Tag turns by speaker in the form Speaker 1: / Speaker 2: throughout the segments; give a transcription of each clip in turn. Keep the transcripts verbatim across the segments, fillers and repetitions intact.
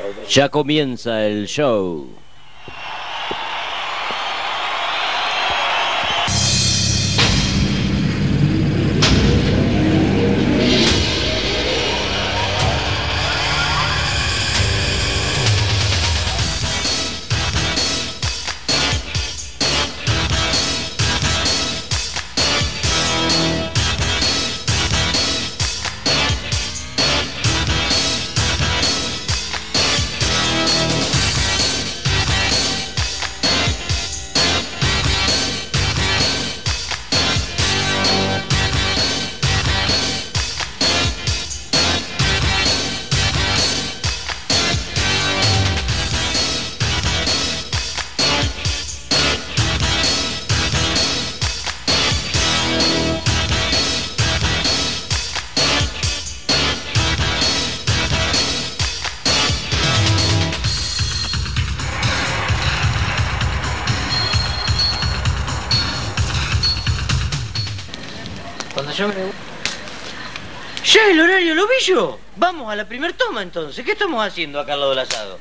Speaker 1: Ya comienza el show.
Speaker 2: Cuando yo me... ¡Ya el horario lo vi yo! Vamos a la primer toma entonces. ¿Qué estamos haciendo acá al lado del asado?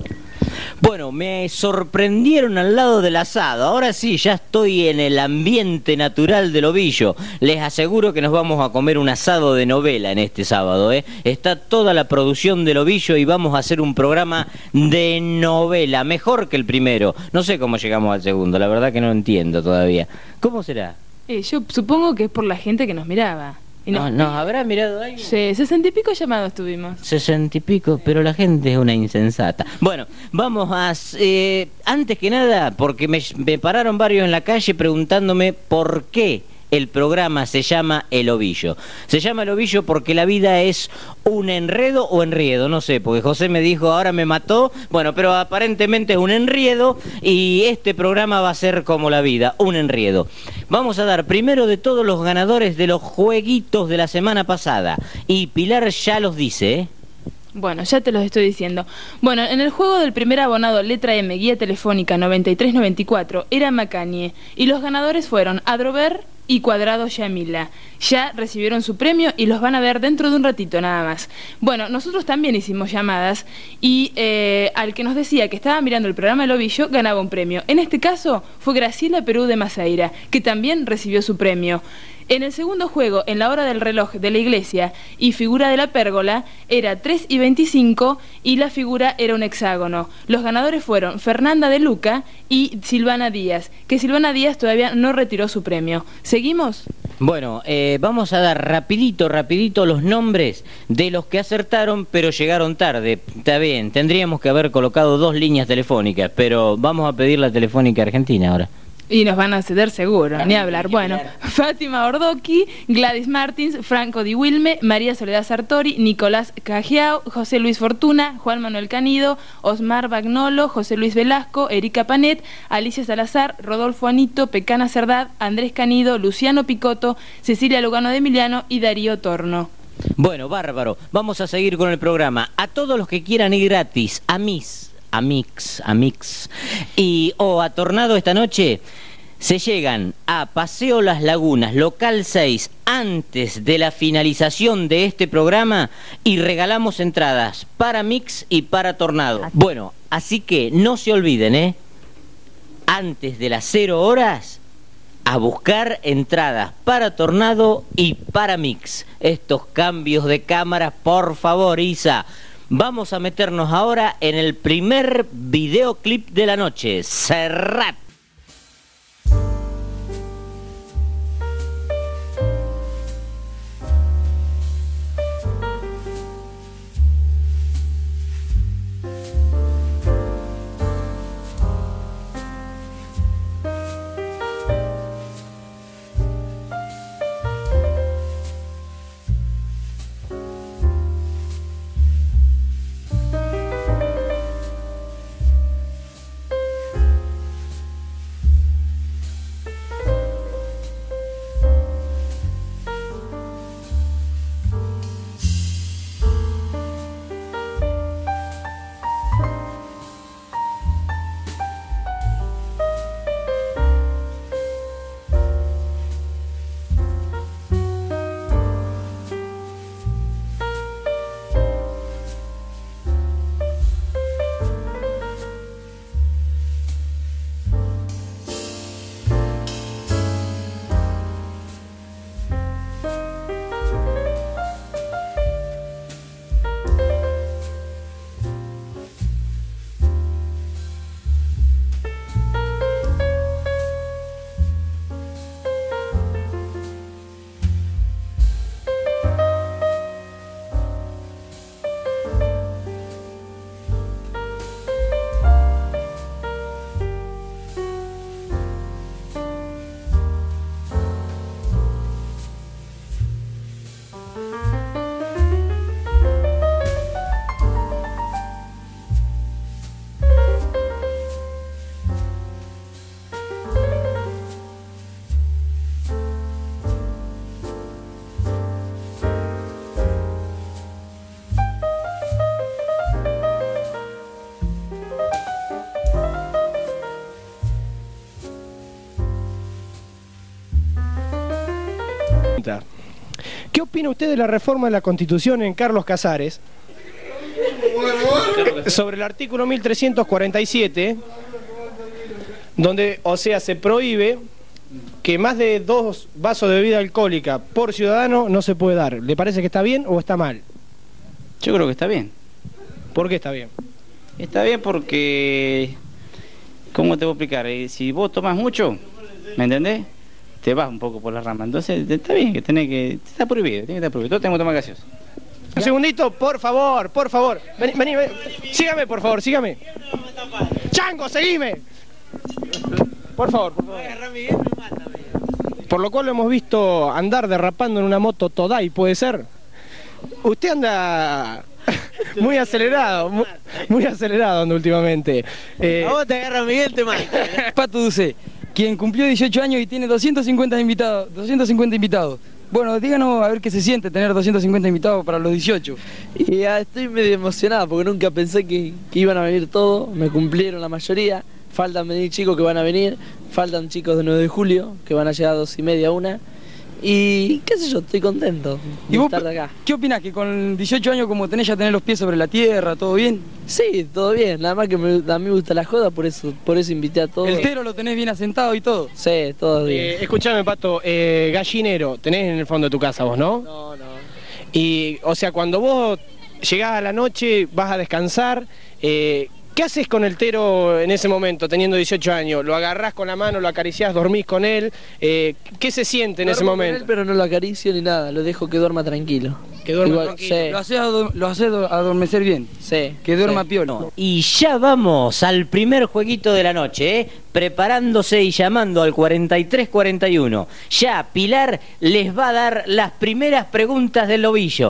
Speaker 1: Bueno, me sorprendieron al lado del asado. Ahora sí, ya estoy en el ambiente natural del ovillo. Les aseguro que nos vamos a comer un asado de novela en este sábado, ¿eh? Está toda la producción del ovillo y vamos a hacer un programa de novela, mejor que el primero. No sé cómo llegamos al segundo, la verdad que no entiendo todavía. ¿Cómo será?
Speaker 3: Eh, yo supongo que es por la gente que nos miraba. Y
Speaker 1: ¿Nos no, no, habrá mirado ahí?
Speaker 3: Sí, sesenta y pico llamados tuvimos.
Speaker 1: Sesenta y pico, pero la gente es una insensata. Bueno, vamos a... Eh, antes que nada, porque me, me pararon varios en la calle preguntándome por qué el programa se llama El Ovillo. Se llama El Ovillo porque la vida es un enredo o enriedo, no sé, porque José me dijo, ahora me mató, bueno, pero aparentemente es un enriedo y este programa va a ser como la vida, un enriedo. Vamos a dar primero de todos los ganadores de los jueguitos de la semana pasada y Pilar ya los dice, ¿eh?
Speaker 3: Bueno, ya te los estoy diciendo. Bueno, en el juego del primer abonado letra M, guía telefónica noventa y tres noventa y cuatro, era Macañe, y los ganadores fueron Adrover y Cuadrado Yamila. Ya recibieron su premio y los van a ver dentro de un ratito nada más. Bueno, nosotros también hicimos llamadas y eh, al que nos decía que estaba mirando el programa El Ovillo ganaba un premio. En este caso fue Graciela Perú de Maceira, que también recibió su premio. En el segundo juego, en la hora del reloj de la iglesia y figura de la pérgola, era tres y veinticinco y la figura era un hexágono. Los ganadores fueron Fernanda de Luca y Silvana Díaz, que Silvana Díaz todavía no retiró su premio. ¿Seguimos?
Speaker 1: Bueno, eh, vamos a dar rapidito, rapidito los nombres de los que acertaron, pero llegaron tarde. Está bien, tendríamos que haber colocado dos líneas telefónicas, pero vamos a pedir la telefónica argentina ahora.
Speaker 3: Y nos van a ceder seguro, ni hablar. Bueno, Fátima Ordoqui, Gladys Martins, Franco Di Wilme, María Soledad Sartori, Nicolás Cajiao, José Luis Fortuna, Juan Manuel Canido, Osmar Bagnolo, José Luis Velasco, Erika Panet, Alicia Salazar, Rodolfo Anito, Pecana Cerdad, Andrés Canido, Luciano Picotto, Cecilia Lugano de Emiliano y Darío Torno.
Speaker 1: Bueno, bárbaro. Vamos a seguir con el programa. A todos los que quieran ir gratis, a mis... a Mix, a Mix y o a Tornado esta noche, se llegan a Paseo Las Lagunas, local seis, antes de la finalización de este programa y regalamos entradas para Mix y para Tornado. Bueno, así que no se olviden, ¿eh? Antes de las cero horas, a buscar entradas para Tornado y para Mix. Estos cambios de cámaras, por favor, Isa. Vamos a meternos ahora en el primer videoclip de la noche, Serrat.
Speaker 4: opina usted de la reforma de la Constitución en Carlos Casares? Sobre el artículo mil trescientos cuarenta y siete, donde, o sea, se prohíbe que más de dos vasos de bebida alcohólica por ciudadano no se puede dar. ¿Le parece que está bien o está mal?
Speaker 5: Yo creo que está bien.
Speaker 4: ¿Por qué está bien?
Speaker 5: Está bien porque, ¿cómo te voy a explicar? Eh, si vos tomás mucho, ¿me entendés? Te vas un poco por la rama. Entonces, está bien que tenés que... Está prohibido, tiene que estar prohibido. Todos tenemos que tomar gaseosa.
Speaker 4: Un segundito, por favor, por favor. Vení, vení, vení. Sígame, por favor, sígame. ¡Chango, seguime! Por favor, por favor. Por lo cual lo hemos visto andar derrapando en una moto Todai, ¿puede ser? Usted anda muy acelerado, muy, muy acelerado anda últimamente. Eh...
Speaker 2: A vos te agarra Miguel, te mata.
Speaker 6: Pato Duce, quien cumplió dieciocho años y tiene doscientos cincuenta invitados. doscientos cincuenta invitados. Bueno, díganos a ver qué se siente tener doscientos cincuenta invitados para los dieciocho.
Speaker 7: Y ya estoy medio emocionado porque nunca pensé que, que iban a venir todos, me cumplieron la mayoría. Faltan venir chicos que van a venir, faltan chicos de nueve de julio que van a llegar a dos y media, una. Y qué sé yo, estoy contento de
Speaker 6: ¿Y vos
Speaker 7: estar de acá.
Speaker 6: qué opinás? ¿Que con dieciocho años como tenés ya tener los pies sobre la tierra, todo bien?
Speaker 7: Sí, todo bien, nada más que me, a mí me gusta la joda, por eso, por eso invité a todos.
Speaker 6: ¿El tero lo tenés bien asentado y todo?
Speaker 7: Sí, todo bien.
Speaker 4: Eh, escuchame, Pato, eh, gallinero, tenés en el fondo de tu casa vos, ¿no?
Speaker 7: No, no.
Speaker 4: Y, o sea, cuando vos llegás a la noche, vas a descansar, eh, ¿qué haces con el tero en ese momento, teniendo dieciocho años? ¿Lo agarrás con la mano, lo acariciás, dormís con él? Eh, ¿Qué se siente en ese
Speaker 7: Duermo con
Speaker 4: momento?
Speaker 7: él, pero no lo acaricio ni nada, lo dejo que duerma tranquilo.
Speaker 4: Que duerma
Speaker 7: Igual,
Speaker 4: tranquilo.
Speaker 7: sí.
Speaker 6: Lo haces, ado- lo haces do- adormecer bien,
Speaker 7: Sí.
Speaker 6: que duerma
Speaker 7: sí.
Speaker 6: piola.
Speaker 1: Y ya vamos al primer jueguito de la noche, ¿eh? Preparándose y llamando al cuarenta y tres cuarenta y uno. Ya Pilar les va a dar las primeras preguntas del lobillo.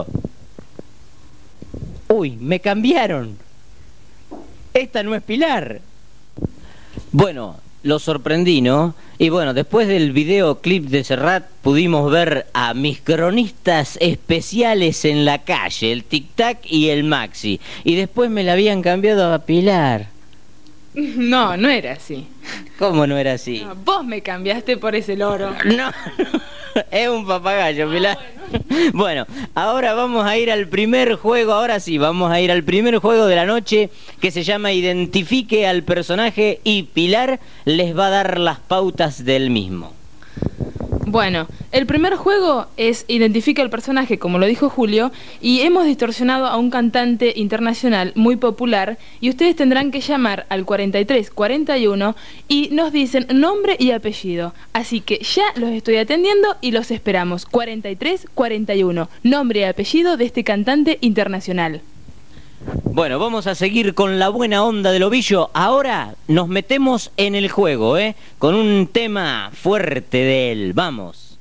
Speaker 1: Uy, me cambiaron. Esta no es Pilar. Bueno, lo sorprendí, ¿no? Y bueno, después del videoclip de Serrat pudimos ver a mis cronistas especiales en la calle, el Tic Tac y el Maxi. Y después me la habían cambiado a Pilar.
Speaker 3: No, no era así.
Speaker 1: ¿Cómo no era así?
Speaker 3: No, vos me cambiaste por ese loro.
Speaker 1: No, es un papagayo, Pilar. Bueno, ahora vamos a ir al primer juego, ahora sí, vamos a ir al primer juego de la noche que se llama Identifique al personaje y Pilar les va a dar las pautas del mismo.
Speaker 3: Bueno, el primer juego es Identifica el personaje, como lo dijo Julio, y hemos distorsionado a un cantante internacional muy popular y ustedes tendrán que llamar al cuarenta y tres cuarenta y uno y nos dicen nombre y apellido. Así que ya los estoy atendiendo y los esperamos. cuarenta y tres cuarenta y uno, nombre y apellido de este cantante internacional.
Speaker 1: Bueno, vamos a seguir con la buena onda del ovillo. Ahora nos metemos en el juego, ¿eh? Con un tema fuerte de él. Vamos.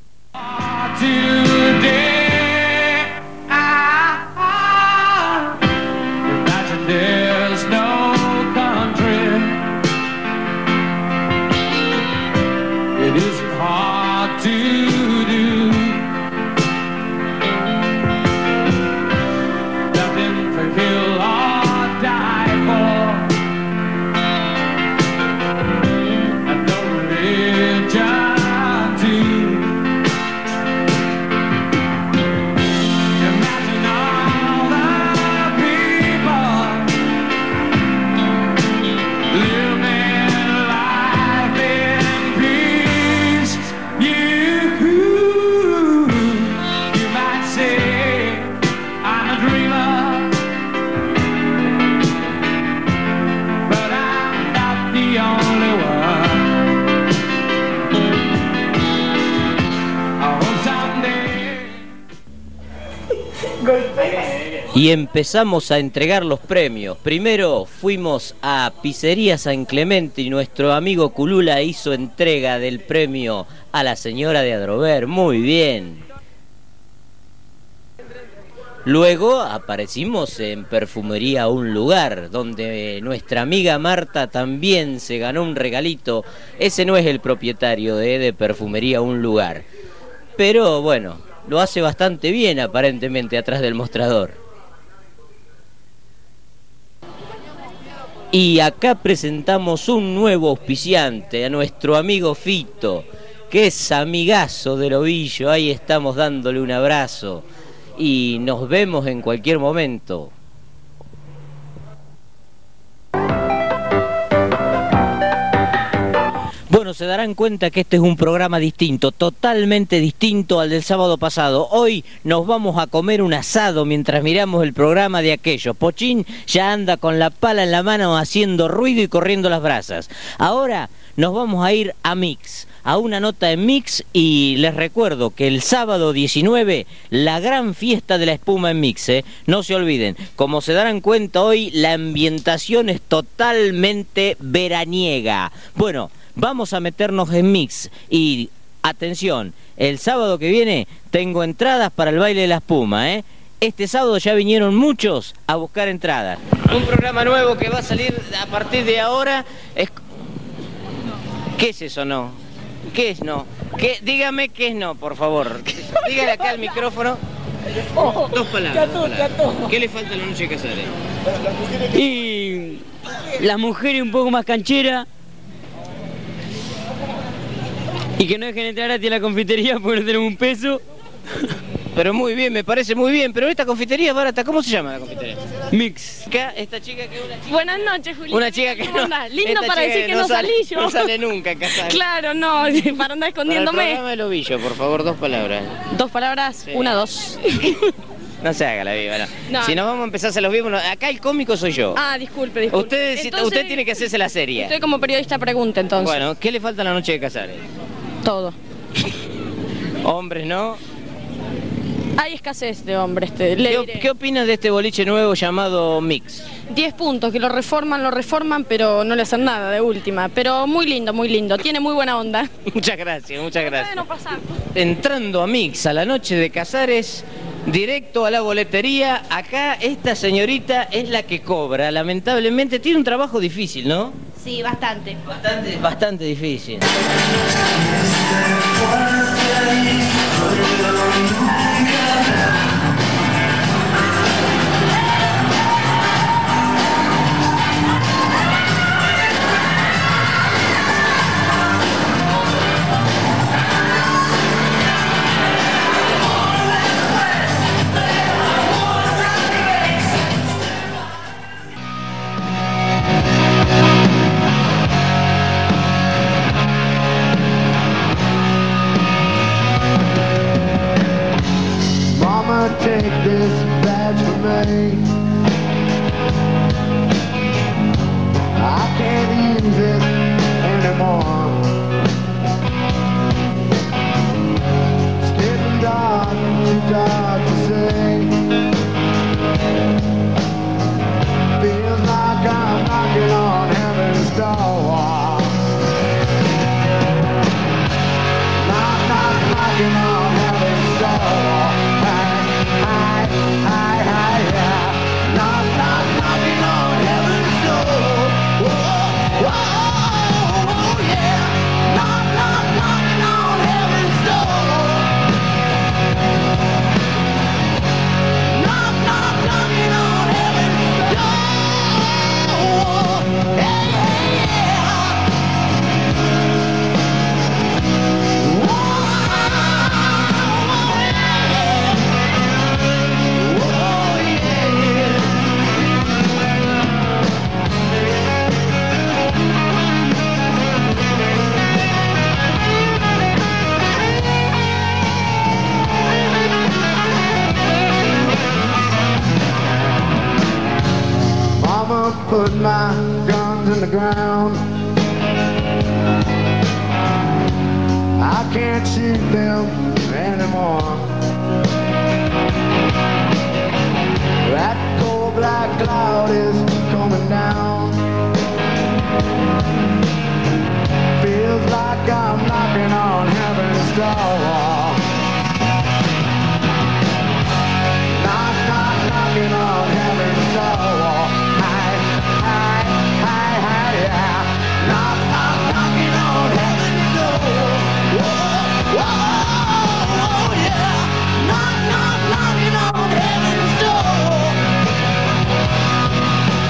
Speaker 1: Y empezamos a entregar los premios. Primero fuimos a Pizzería San Clemente y nuestro amigo Culula hizo entrega del premio a la señora de Adrover. Muy bien. Luego aparecimos en Perfumería Un Lugar, donde nuestra amiga Marta también se ganó un regalito. Ese no es el propietario de, de Perfumería Un Lugar. Pero bueno, lo hace bastante bien aparentemente atrás del mostrador. Y acá presentamos un nuevo auspiciante, a nuestro amigo Fito, que es amigazo del ovillo. Ahí estamos dándole un abrazo. y nos vemos en cualquier momento. Bueno, se darán cuenta que este es un programa distinto, totalmente distinto al del sábado pasado. Hoy nos vamos a comer un asado mientras miramos el programa de aquellos. Pochín ya anda con la pala en la mano haciendo ruido y corriendo las brasas. Ahora nos vamos a ir a Mix, a una nota en Mix, y les recuerdo que el sábado diecinueve, la gran fiesta de la espuma en Mix, ¿eh? No se olviden. Como se darán cuenta hoy, la ambientación es totalmente veraniega. Bueno, vamos a meternos en Mix y atención, el sábado que viene tengo entradas para el baile de la espuma, ¿eh? Este sábado ya vinieron muchos a buscar entradas. Un programa nuevo que va a salir a partir de ahora es... ¿Qué es eso no? ¿Qué es no? ¿Qué? Dígame qué es no, por favor. Dígale acá al micrófono. Dos palabras, dos palabras. ¿Qué le falta a la noche de Casares?
Speaker 8: Y las mujeres un poco más cancheras. Y que no dejen entrar gratis a la confitería porque no tenemos un peso.
Speaker 1: Pero muy bien, me parece muy bien. Pero esta confitería es barata. ¿Cómo se llama la confitería?
Speaker 8: Mix.
Speaker 1: Acá, esta chica que es una chica...
Speaker 9: Buenas noches, Julián.
Speaker 1: Una chica que
Speaker 9: ¿Cómo
Speaker 1: no...
Speaker 9: andás? Lindo
Speaker 1: esta
Speaker 9: para
Speaker 1: chica
Speaker 9: decir que no,
Speaker 1: sale,
Speaker 9: salí yo.
Speaker 1: No sale nunca en Casares.
Speaker 9: Claro, no, para andar escondiéndome.
Speaker 1: Para el programa del ovillo, por favor, dos palabras.
Speaker 9: Dos palabras,
Speaker 1: Sí.
Speaker 9: una, dos.
Speaker 1: No se haga la viva, no.
Speaker 9: No.
Speaker 1: Si nos vamos a empezar a los vivos, no. Acá el cómico soy yo.
Speaker 9: Ah, disculpe, disculpe.
Speaker 1: Usted, si-
Speaker 9: Entonces,
Speaker 1: usted tiene que hacerse la serie.
Speaker 9: Usted como periodista pregunta, entonces.
Speaker 1: Bueno, ¿qué le falta a la noche de Casares?
Speaker 9: Todo.
Speaker 1: Hombres, ¿no?
Speaker 9: Hay escasez de hombres, te, le
Speaker 1: ¿Qué,
Speaker 9: diré.
Speaker 1: ¿Qué opinas de este boliche nuevo llamado Mix?
Speaker 9: Diez puntos, que lo reforman, lo reforman, pero no le hacen nada de última. Pero muy lindo, muy lindo. Tiene muy buena onda.
Speaker 1: Muchas gracias, muchas
Speaker 9: Puede
Speaker 1: gracias.
Speaker 9: no pasar.
Speaker 1: Entrando a Mix a la noche de Casares, directo a la boletería, acá esta señorita es la que cobra. Lamentablemente tiene un trabajo difícil, ¿no?
Speaker 10: Sí, bastante.
Speaker 1: Bastante, bastante difícil.
Speaker 11: Mama, take this badge from me. I can't use it anymore. It's getting dark, too dark to see. Feels like I'm knocking on heaven's door. Knock, knock, knocking on heaven's door. Hi, hi, hi, yeah. Knock, knock, knocking on heaven's door. Whoa, whoa, yeah. Knock, knock, knocking on heaven's door. Knock, knock, knocking on heaven's door. Hey, hey, yeah. Mama put my guns in the ground. I can't shoot them anymore. That cold black cloud is coming down. Feels like I'm knocking on heaven's door. Knock, knock, knocking on heaven's door. Hi, hi, hi, hi, yeah. Knock, knock, knocking on heaven's door. Whoa, whoa, yeah. Knock, knock, knocking on heaven's door.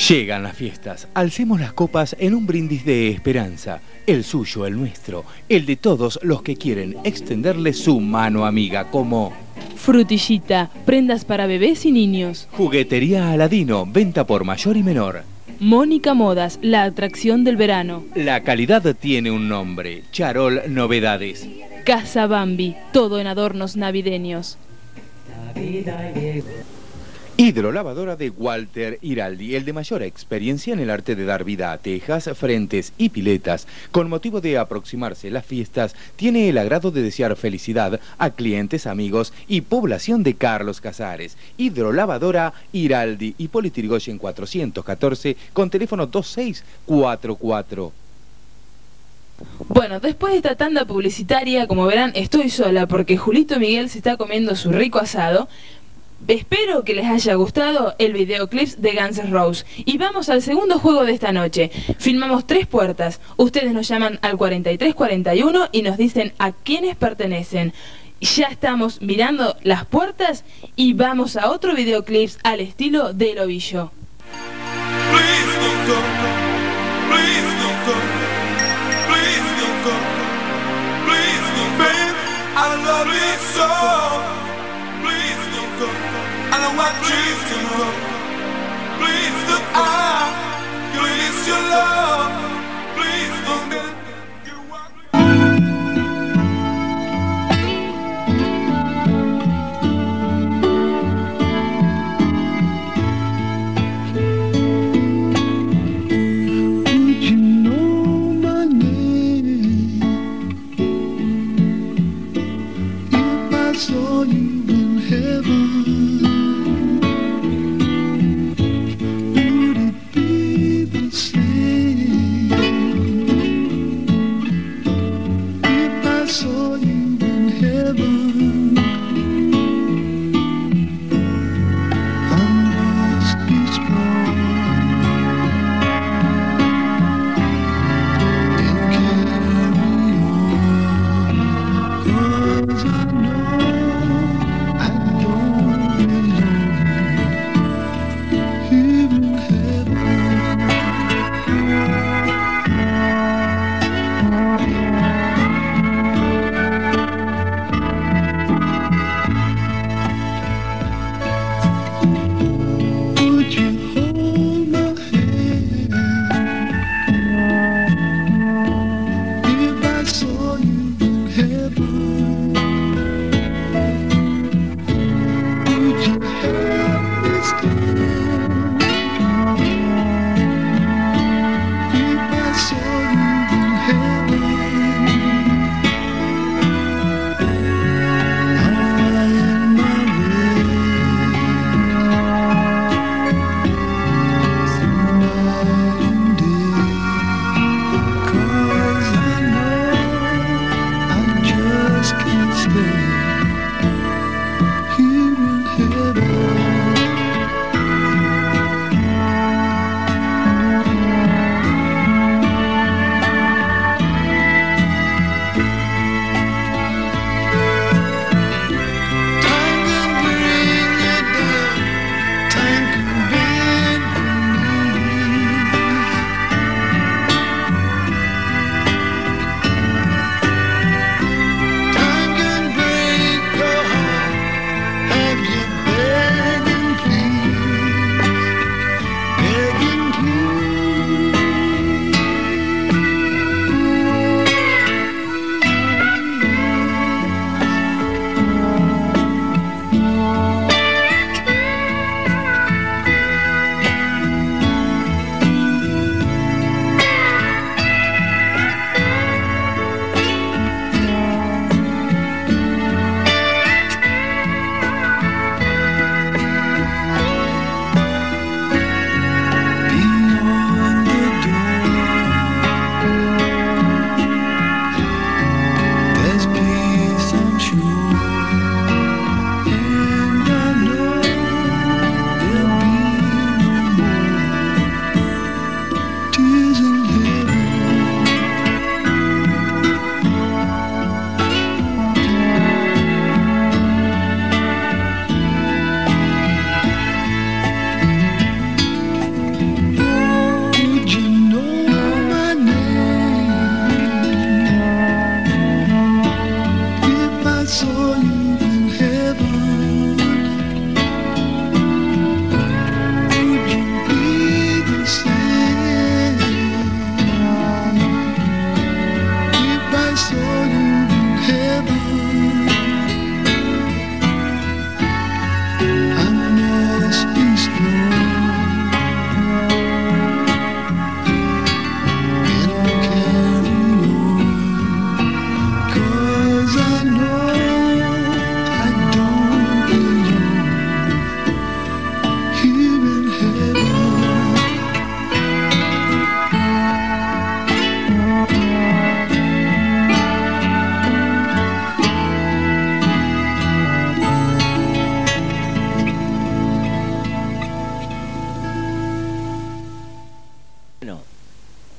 Speaker 10: Llegan las fiestas, alcemos las copas en un brindis de esperanza, el suyo, el nuestro, el de todos los que quieren extenderle su mano amiga como...
Speaker 3: Frutillita, prendas para bebés y niños.
Speaker 10: Juguetería Aladino, venta por mayor y menor.
Speaker 3: Mónica Modas, la atracción del verano.
Speaker 10: La calidad tiene un nombre, Charol Novedades.
Speaker 3: Casa Bambi, todo en adornos navideños.
Speaker 10: Hidrolavadora de Walter Iraldi, el de mayor experiencia en el arte de dar vida a tejas, frentes y piletas. Con motivo de aproximarse las fiestas, tiene el agrado de desear felicidad a clientes, amigos y población de Carlos Casares. Hidrolavadora Iraldi, Hipólito Yrigoyen cuatrocientos catorce, con teléfono dos seis cuatro cuatro.
Speaker 3: Bueno, después de esta tanda publicitaria, como verán, estoy sola porque Julito Miguel se está comiendo su rico asado. Espero que les haya gustado el videoclip de Guns N' Roses. Y vamos al segundo juego de esta noche. Filmamos tres puertas. Ustedes nos llaman al cuarenta y tres cuarenta y uno y nos dicen a quiénes pertenecen. Ya estamos mirando las puertas y vamos a otro videoclip al estilo del ovillo.
Speaker 12: I know what dreams can hold. Please look out, release your love. Please don't get it.
Speaker 11: Would you know my name if I saw you in heaven? Same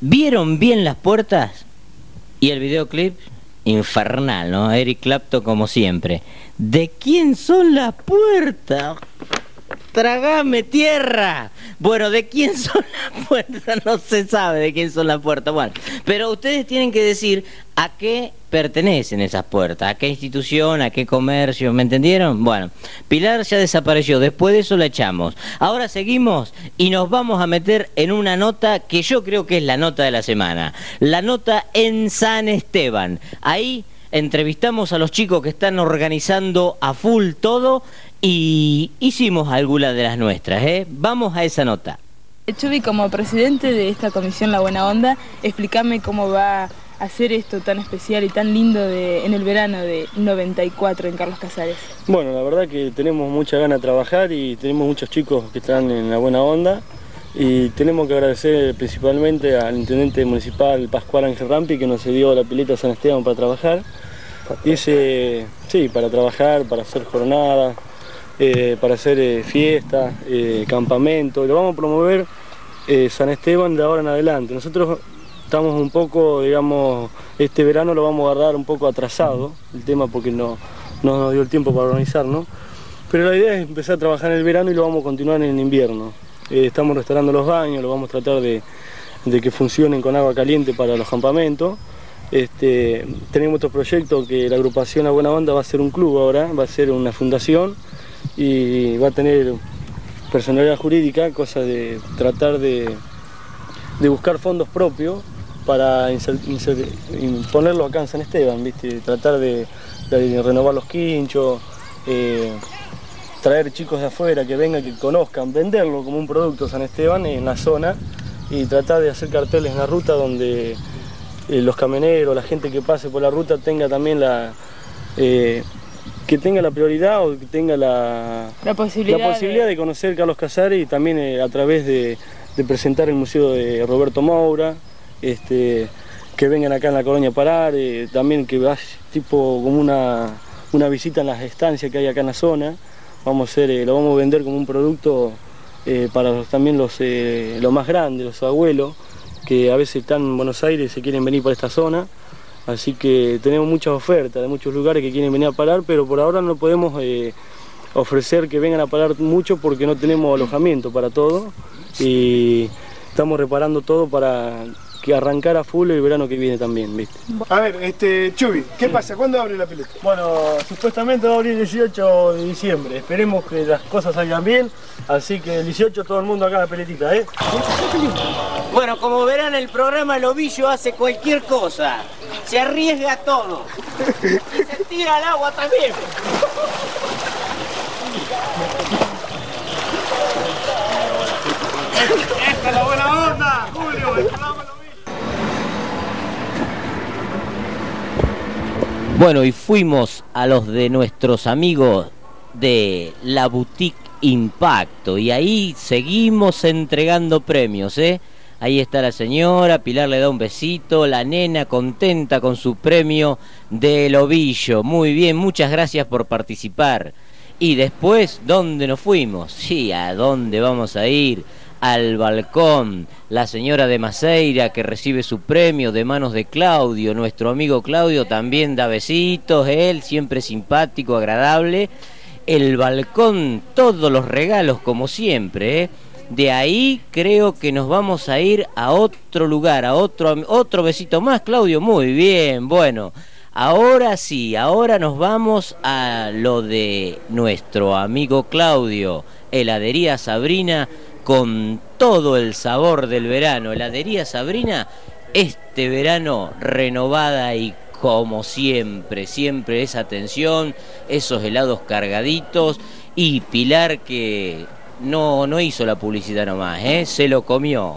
Speaker 1: ¿Vieron bien las puertas? Y el videoclip, infernal, ¿no? Eric Clapton como siempre. ¿De quién son las puertas? ¡Tragame tierra! Bueno, ¿de quién son las puertas? No se sabe de quién son las puertas. Bueno, pero ustedes tienen que decir a qué pertenecen esas puertas, a qué institución, a qué comercio, ¿me entendieron? Bueno, Pilar ya desapareció, después de eso la echamos. Ahora seguimos y nos vamos a meter en una nota que yo creo que es la nota de la semana. La nota en San Esteban. Ahí entrevistamos a los chicos que están organizando a full todo y hicimos algunas de las nuestras, ¿eh? Vamos a esa nota.
Speaker 3: Chubi, como presidente de esta comisión La Buena Onda, explícame cómo va a hacer esto tan especial y tan lindo de, en el verano de noventa y cuatro en Carlos Casares.
Speaker 13: Bueno, la verdad que tenemos mucha ganas de trabajar y tenemos muchos chicos que están en La Buena Onda y tenemos que agradecer principalmente al intendente municipal Pascual Ángel Rampi que nos cedió la pileta San Esteban para trabajar. Dice, sí, para trabajar, para hacer jornadas, eh, para hacer eh, fiestas, eh, campamentos. Lo vamos a promover eh, San Esteban de ahora en adelante. Nosotros estamos un poco, digamos, este verano lo vamos a agarrar un poco atrasado, el tema porque no, no nos dio el tiempo para organizarnos. Pero la idea es empezar a trabajar en el verano y lo vamos a continuar en el invierno. Eh, estamos restaurando los baños, lo vamos a tratar de, de que funcionen con agua caliente para los campamentos. Este, tenemos otro proyecto que la agrupación La Buena Onda va a ser un club ahora, va a ser una fundación y va a tener personalidad jurídica, cosa de tratar de, de buscar fondos propios para ponerlo acá en San Esteban, ¿viste? Tratar de, de renovar los quinchos, eh, traer chicos de afuera que vengan, que conozcan, venderlo como un producto San Esteban en la zona y tratar de hacer carteles en la ruta donde Eh, los camioneros, la gente que pase por la ruta tenga también la eh, que tenga la prioridad o que tenga la,
Speaker 3: la posibilidad,
Speaker 13: la posibilidad de... de conocer Carlos Casares y también eh, a través de, de presentar el museo de Roberto Moura, este, que vengan acá en la colonia a parar, eh, también que vaya tipo como una, una visita en las estancias que hay acá en la zona. Vamos a hacer, eh, lo vamos a vender como un producto eh, para los, también los, eh, los más grandes, los abuelos, que a veces están en Buenos Aires y se quieren venir por esta zona, así que tenemos muchas ofertas de muchos lugares que quieren venir a parar, pero por ahora no podemos eh, ofrecer que vengan a parar mucho porque no tenemos alojamiento para todo y estamos reparando todo para que arrancar a full el verano que viene también, ¿viste?
Speaker 4: A ver, este, Chubi, ¿qué pasa? ¿Cuándo abre la pileta?
Speaker 13: Bueno, supuestamente va a abrir el dieciocho de diciembre, esperemos que las cosas salgan bien, así que el dieciocho todo el mundo acá en la peletita, ¿eh?
Speaker 1: Bueno, como verán, el programa El Ovillo hace cualquier cosa, se arriesga a todo y se tira al agua también.
Speaker 12: ¡Esta es la buena onda, Julio! ¡El programa El Ovillo!
Speaker 1: Bueno, y fuimos a los de nuestros amigos de la Boutique Impacto y ahí seguimos entregando premios, ¿eh? Ahí está la señora, Pilar le da un besito, la nena contenta con su premio del Ovillo. Muy bien, muchas gracias por participar. Y después, ¿dónde nos fuimos? Sí, ¿a dónde vamos a ir? Al balcón, la señora de Maceira que recibe su premio de manos de Claudio, nuestro amigo Claudio también da besitos, él siempre simpático, agradable. El balcón, todos los regalos como siempre, ¿eh? De ahí creo que nos vamos a ir a otro lugar, a otro, otro besito más, Claudio, muy bien, bueno. Ahora sí, ahora nos vamos a lo de nuestro amigo Claudio, Heladería Sabrina, con todo el sabor del verano. Heladería Sabrina, este verano renovada y como siempre, siempre esa atención, esos helados cargaditos y Pilar que no, no hizo la publicidad nomás, ¿eh? Se lo comió.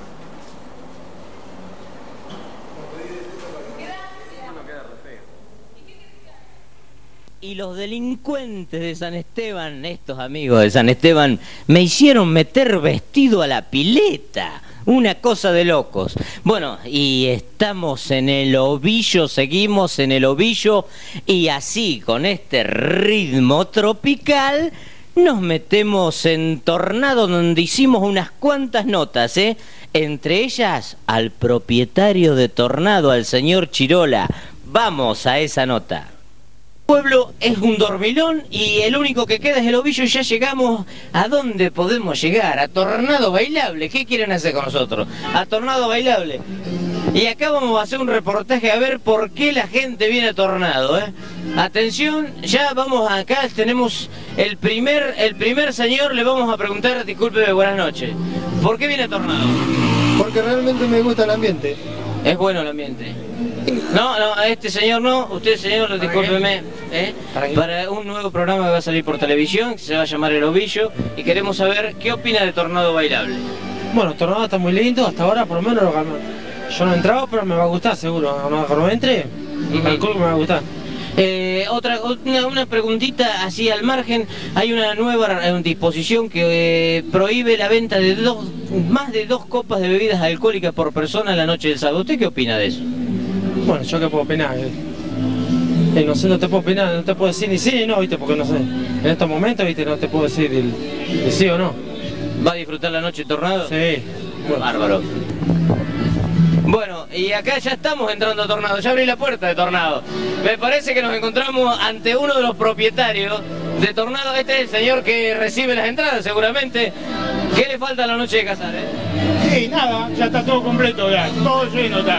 Speaker 1: Y los delincuentes de San Esteban, estos amigos de San Esteban, me hicieron meter vestido a la pileta. Una cosa de locos. Bueno, y estamos en el Ovillo, seguimos en el Ovillo, y así, con este ritmo tropical, nos metemos en Tornado, donde hicimos unas cuantas notas, ¿eh? Entre ellas al propietario de Tornado, al señor Chirola. Vamos a esa nota. El pueblo es un dormilón y el único que queda es el ovillo y ya llegamos a dónde podemos llegar, a Tornado Bailable. ¿Qué quieren hacer con nosotros? A Tornado Bailable. Y acá vamos a hacer un reportaje a ver por qué la gente viene a Tornado, ¿eh? Atención, ya vamos acá, tenemos el primer, el primer señor, le vamos a preguntar, discúlpeme, buenas noches. ¿Por qué viene a Tornado?
Speaker 14: Porque realmente me gusta el ambiente.
Speaker 1: Es bueno el ambiente. No, no, a este señor no, usted señor, discúlpeme, ¿eh? ¿Para, Para un nuevo programa que va a salir por televisión, que se va a llamar El Ovillo, y queremos saber qué opina de Tornado Bailable.
Speaker 15: Bueno, Tornado está muy lindo, hasta ahora por lo menos yo no he entrado, pero me va a gustar seguro, cuando entre, el club me va a gustar.
Speaker 1: Eh, otra una, una preguntita así al margen, hay una nueva eh, disposición que eh, prohíbe la venta de dos, más de dos copas de bebidas alcohólicas por persona la noche del sábado. ¿Usted qué opina de eso?
Speaker 15: Bueno, yo qué puedo opinar, eh. Eh, no sé, no te puedo opinar, no te puedo decir ni sí ni no, viste, porque no sé, en estos momentos, viste, no te puedo decir el, el sí o no.
Speaker 1: ¿Va a disfrutar la noche de Tornado?
Speaker 15: Sí.
Speaker 1: Bueno. Bárbaro. Bueno, y acá ya estamos entrando a Tornado, ya abrí la puerta de Tornado. Me parece que nos encontramos ante uno de los propietarios de Tornado. Este es el señor que recibe las entradas seguramente. ¿Qué le falta a la noche de Casar, eh?
Speaker 16: Sí, nada, ya está todo completo ya, todo lleno está.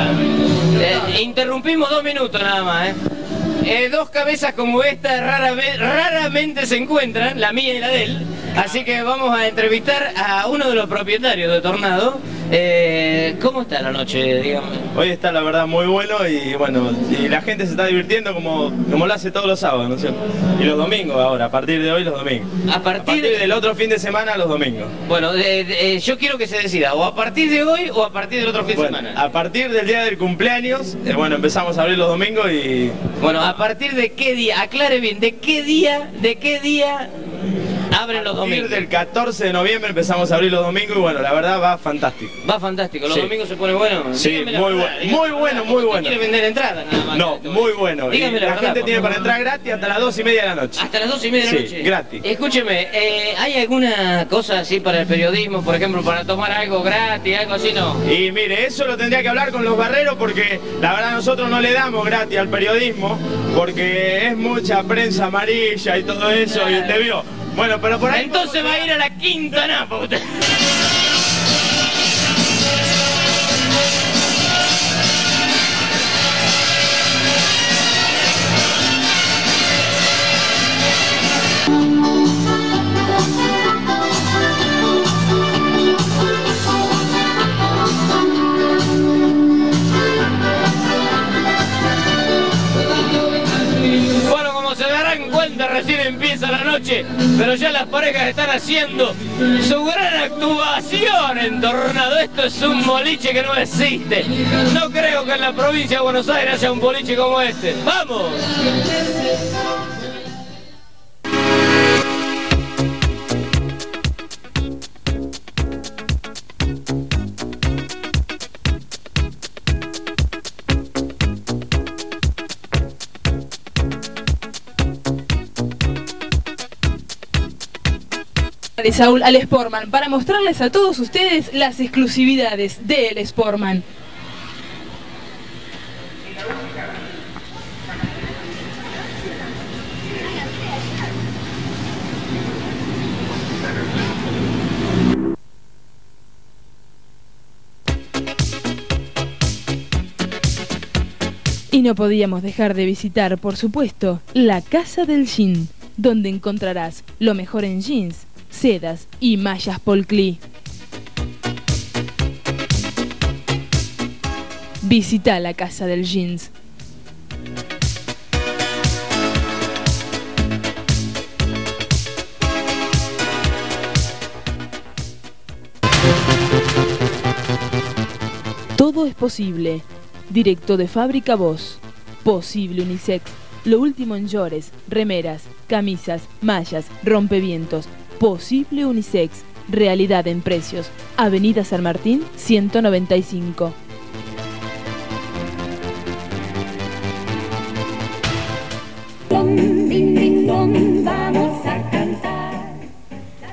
Speaker 1: Eh, interrumpimos dos minutos nada más, eh. Eh, dos cabezas como esta raramente, raramente se encuentran, la mía y la de él. Así que vamos a entrevistar a uno de los propietarios de Tornado. Eh, ¿Cómo está la noche, digamos?
Speaker 17: Hoy está la verdad muy bueno y bueno, y la gente se está divirtiendo como, como lo hace todos los sábados, ¿no es cierto? Y los domingos ahora, a partir de hoy los domingos.
Speaker 1: A partir,
Speaker 17: a partir del otro fin de semana los domingos.
Speaker 1: Bueno, de, de, yo quiero que se decida, o a partir de hoy o a partir del otro fin
Speaker 17: bueno,
Speaker 1: de semana.
Speaker 17: A partir del día del cumpleaños, eh, bueno, empezamos a abrir los domingos y...
Speaker 1: Bueno, ¿a partir de qué día? Aclare bien, ¿de qué día, de qué día abren los domingos?
Speaker 17: A partir del catorce de noviembre empezamos a abrir los domingos y bueno, la verdad va fantástico.
Speaker 1: Va fantástico, los
Speaker 17: sí.
Speaker 1: domingos se pone bueno.
Speaker 17: Sí,
Speaker 1: Dígame
Speaker 17: muy,
Speaker 1: verdad,
Speaker 17: bu muy bueno, muy bueno.
Speaker 1: ¿Quiere vender entradas nada más?
Speaker 17: No, muy bueno.
Speaker 1: Dígame
Speaker 17: y
Speaker 1: la,
Speaker 17: la
Speaker 1: verdad,
Speaker 17: gente tiene
Speaker 1: favor.
Speaker 17: para entrar gratis hasta las dos y media de la noche.
Speaker 1: Hasta las dos y media de la
Speaker 17: sí,
Speaker 1: noche.
Speaker 17: Gratis.
Speaker 1: Escúcheme, eh, ¿hay alguna cosa así para el periodismo, por ejemplo, para tomar algo gratis, algo así, no?
Speaker 17: Y mire, eso lo tendría que hablar con los barreros porque la verdad nosotros no le damos gratis al periodismo porque es mucha prensa amarilla y todo eso, claro. Y usted vio. Bueno, pero por ahí...
Speaker 1: Entonces va a ir a la Quinta Napa usted. Recién empieza la noche, pero ya las parejas están haciendo su gran actuación en Tornado. Esto es un boliche que no existe. No creo que en la provincia de Buenos Aires haya un boliche como este. ¡Vamos!
Speaker 3: De Saúl al Sportman para mostrarles a todos ustedes las exclusividades del Sportman. Y no podíamos dejar de visitar, por supuesto, la Casa del Jean, donde encontrarás lo mejor en jeans, sedas y mallas Paul Klee. Visita la Casa del Jeans. Todo es posible. Directo de Fábrica Voz. Posible Unisex. Lo último en llores, remeras, camisas, mallas, rompevientos. Posible Unisex, realidad en precios. Avenida San Martín, ciento noventa y cinco.
Speaker 18: Ding, ding, ding, dong, vamos a cantar.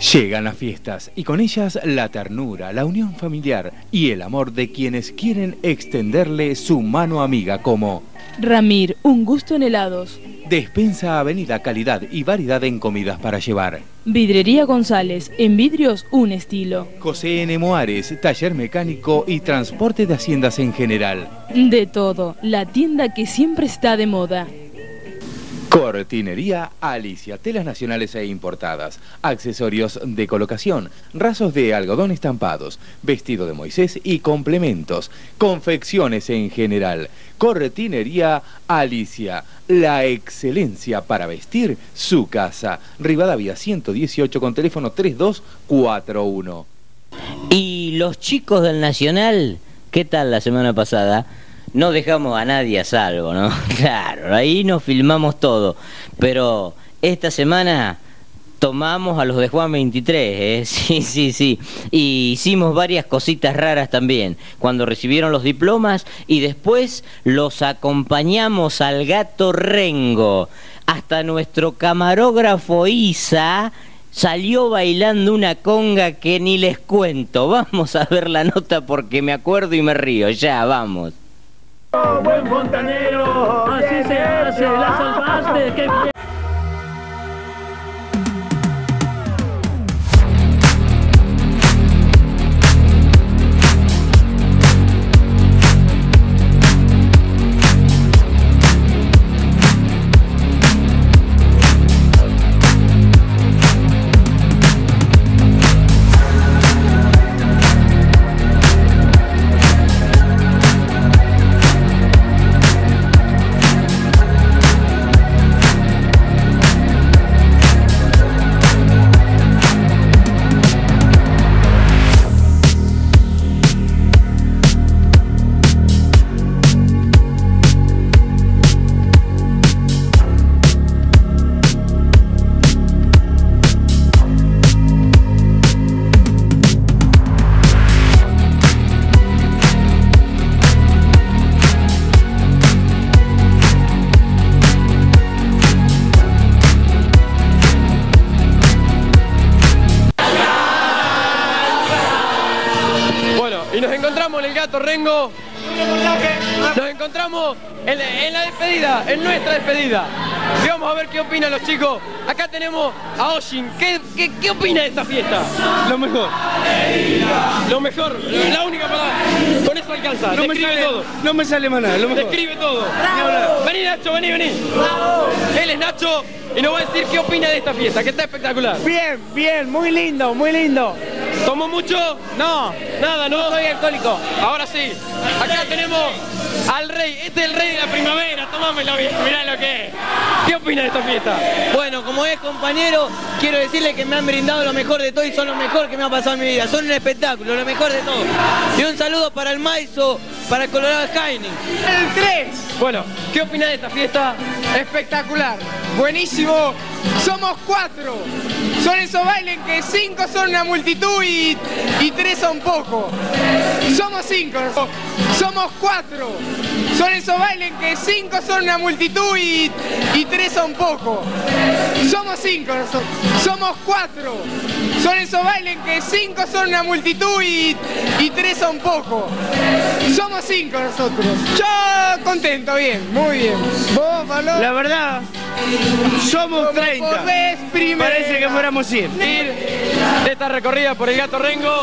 Speaker 10: Llegan las fiestas y con ellas la ternura, la unión familiar y el amor de quienes quieren extenderle su mano amiga como
Speaker 3: Ramir, un gusto en helados.
Speaker 10: Despensa Avenida, calidad y variedad en comidas para llevar.
Speaker 3: Vidrería González, en vidrios un estilo.
Speaker 10: José N. Moares, taller mecánico y transporte de haciendas en general.
Speaker 3: De todo, la tienda que siempre está de moda.
Speaker 10: Cortinería Alicia, telas nacionales e importadas, accesorios de colocación, rasos de algodón estampados, vestido de Moisés y complementos, confecciones en general. Cortinería Alicia, la excelencia para vestir su casa. Rivadavia ciento dieciocho con teléfono tres dos cuatro uno.
Speaker 1: Y los chicos del Nacional, ¿qué tal la semana pasada? No dejamos a nadie a salvo, ¿no? Claro, ahí nos filmamos todo. Pero esta semana tomamos a los de Juan veintitrés, ¿eh? Sí, sí, sí. Y hicimos varias cositas raras también. Cuando recibieron los diplomas y después los acompañamos al Gato Rengo. Hasta nuestro camarógrafo Isa salió bailando una conga que ni les cuento. Vamos a ver la nota porque me acuerdo y me río. Ya, vamos.
Speaker 16: Buen fontanero, así se hace, la salvaste, qué bien.
Speaker 4: Y nos encontramos en el Gato Rengo. Nos encontramos en, en la despedida, en nuestra despedida. Y vamos a ver qué opinan los chicos. Acá tenemos a Oshin. ¿Qué, qué, qué opina de esta fiesta?
Speaker 6: Lo mejor.
Speaker 4: Lo mejor, la única palabra. Con eso alcanza.
Speaker 6: No me
Speaker 4: Describe
Speaker 6: sale,
Speaker 4: todo.
Speaker 6: no me sale más nada, lo mejor.
Speaker 4: Describe todo.
Speaker 6: Bravo.
Speaker 4: Vení Nacho, vení, vení. Bravo. Él es Nacho y nos va a decir qué opina de esta fiesta, que está espectacular.
Speaker 18: Bien, bien, muy lindo, muy lindo.
Speaker 4: ¿Tomó mucho?
Speaker 18: No.
Speaker 4: Nada, ¿no?
Speaker 18: No soy alcohólico.
Speaker 4: Ahora sí. Acá tenemos al rey. Este es el rey de la primavera. Tomámelo bien. Mirá lo que es. ¿Qué opina de esta fiesta?
Speaker 18: Bueno, como es compañero, quiero decirle que me han brindado lo mejor de todo y son lo mejor que me ha pasado en mi vida. Son un espectáculo, lo mejor de todo. Y un saludo para el Maizo, para el Colorado Skyning.
Speaker 4: El tres. Bueno, ¿qué opina de esta fiesta?
Speaker 19: Espectacular, buenísimo. Somos cuatro. Son esos bailes que cinco son una multitud y, y tres son poco. Somos cinco. Somos cuatro. Son esos bailes que cinco son una multitud y, y tres son poco. Somos cinco. Somos cuatro. Son esos bailes que cinco son una multitud y, y tres son poco. Somos cinco nosotros. Yo contento, bien, muy bien. ¿Vos, Pablo?
Speaker 6: La verdad, somos treinta. Parece que fuéramos cien.
Speaker 4: De esta recorrida por el Gato Rengo.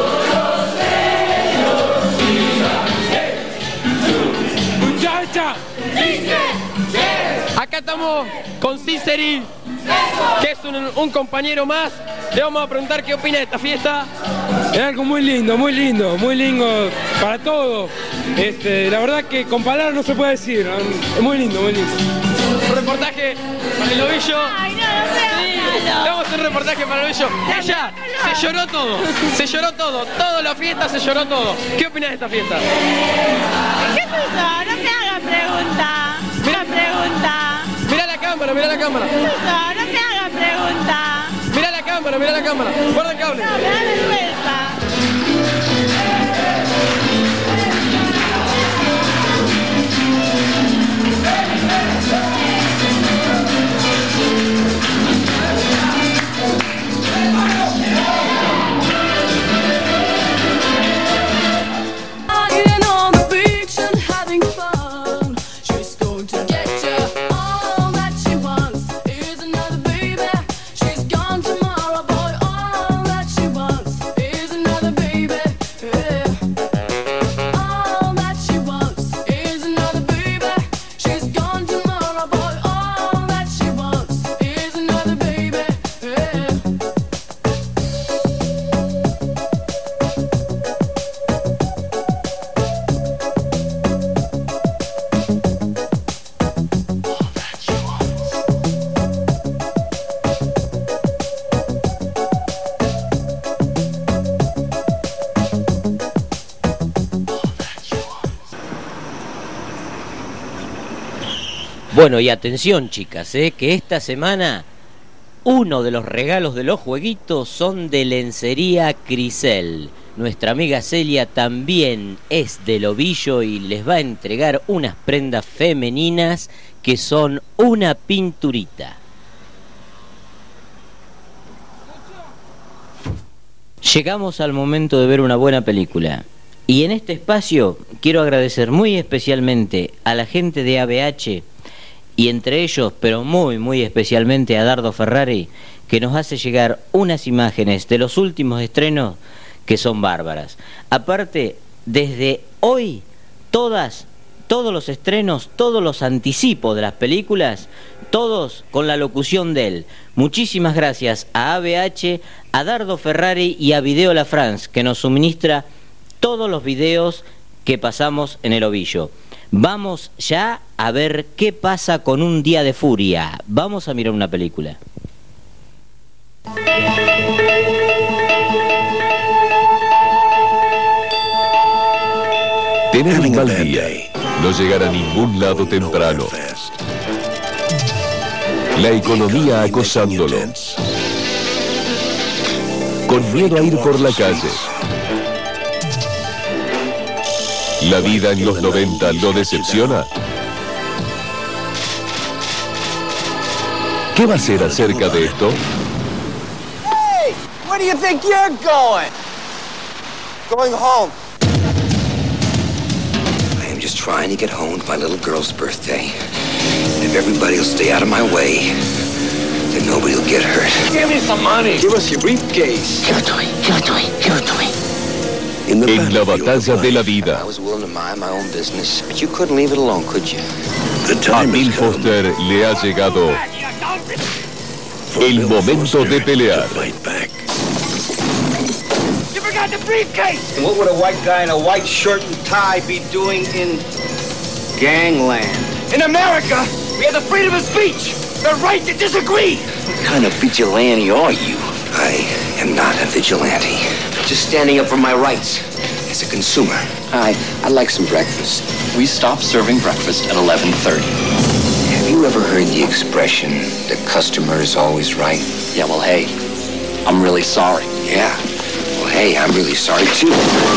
Speaker 4: Muchacha. Acá estamos con Ciceri, que es un, un compañero más. Le vamos a preguntar qué opina de esta fiesta.
Speaker 20: Es algo muy lindo, muy lindo, muy lindo para todo. Este, la verdad que con palabras no se puede decir, ¿no? Es muy lindo, muy lindo.
Speaker 4: Un reportaje para el ovillo.
Speaker 21: Ay, no, no
Speaker 4: sí, vamos a hacer un reportaje para el ovillo. Ella se lloró todo, se lloró todo, toda la fiesta se lloró todo. ¿Qué opinas de esta fiesta?
Speaker 21: ¿Qué es eso? No me hagan pregunta. Una pregunta.
Speaker 4: Mira la cámara, mira la cámara.
Speaker 21: ¿Qué es eso? No me hagan pregunta.
Speaker 4: Mira la cámara, mira la cámara. Guarda el cable.
Speaker 21: No, me da vergüenza.
Speaker 1: Bueno, y atención, chicas, ¿eh? que esta semana uno de los regalos de los jueguitos son de Lencería Crisel. Nuestra amiga Celia también es del Ovillo y les va a entregar unas prendas femeninas que son una pinturita. Llegamos al momento de ver una buena película. Y en este espacio quiero agradecer muy especialmente a la gente de A B H y entre ellos, pero muy muy especialmente a Dardo Ferrari, que nos hace llegar unas imágenes de los últimos estrenos que son bárbaras. Aparte, desde hoy, todas, todos los estrenos, todos los anticipos de las películas, todos con la locución de él. Muchísimas gracias a A B H, a Dardo Ferrari y a Video La France, que nos suministra todos los videos que pasamos en el Ovillo. Vamos ya a ver qué pasa con Un Día de Furia. Vamos a mirar una película.
Speaker 5: Tener un mal día, no llegar a ningún lado temprano. La economía acosándolo. Con miedo a ir por la calle. ¿La vida en los noventa lo decepciona? ¿Qué va a hacer acerca de esto?
Speaker 22: Hey, where do you think you're going? Going home.
Speaker 23: I am just trying to get home to my little girl's birthday. If everybody will stay out of my way, then nobody will get hurt.
Speaker 22: Give me some money. Give us your briefcase.
Speaker 23: Give it to me. Give it to me. Give it to me.
Speaker 5: En la batalla de la vida,
Speaker 23: I was willing to mind my own business, but you couldn't leave it alone, could you?
Speaker 5: a Bill Foster le ha llegado el momento de pelear.
Speaker 22: You forgot the briefcase. And what would a white guy in a white shirt and tie be doing in gangland? In America, we have the freedom of speech, the right to disagree.
Speaker 23: What kind of vigilante are you? I am not a vigilante. Just standing up for my rights as a consumer. Hi, I'd like some breakfast.
Speaker 24: We stop serving breakfast at eleven thirty.
Speaker 23: Have you ever heard the expression, the customer is always right?
Speaker 24: Yeah, well, hey, I'm really sorry.
Speaker 23: Yeah, well, hey, I'm really sorry, too.
Speaker 22: No,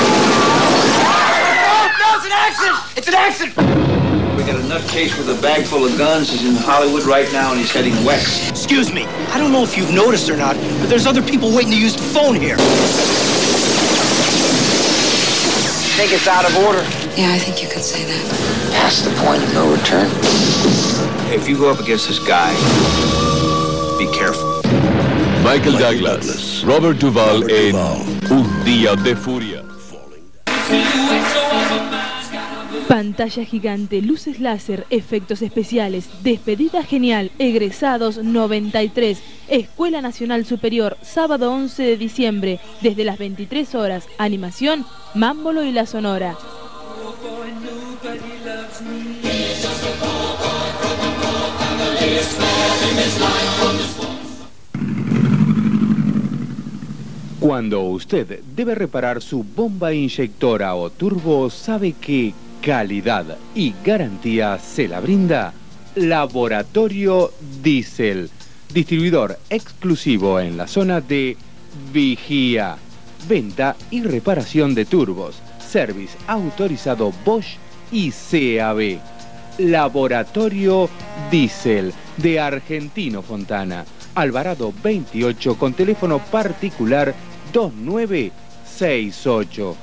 Speaker 22: no, it's an accident! It's an accident!
Speaker 23: We got a nutcase with a bag full of guns. He's in Hollywood right now, and he's heading west.
Speaker 4: Excuse me, I don't know if you've noticed or not, but there's other people waiting to use the phone here.
Speaker 22: Think it's out of order?
Speaker 23: Yeah, I think you could say that. Past the point of no return. If you go up against this guy, be careful.
Speaker 5: Michael Douglas, Robert Duvall en Un Día de Furia.
Speaker 3: Pantalla gigante, luces láser, efectos especiales, despedida genial, egresados noventa y tres, Escuela Nacional Superior, sábado once de diciembre, desde las veintitrés horas, animación, Mámbolo y la Sonora.
Speaker 10: Cuando usted debe reparar su bomba inyectora o turbo, sabe que calidad y garantía se la brinda Laboratorio Diesel, distribuidor exclusivo en la zona de Vigía, venta y reparación de turbos, service autorizado Bosch y C A B. Laboratorio Diesel de Argentino Fontana, Alvarado veintiocho con teléfono particular dos nueve seis ocho.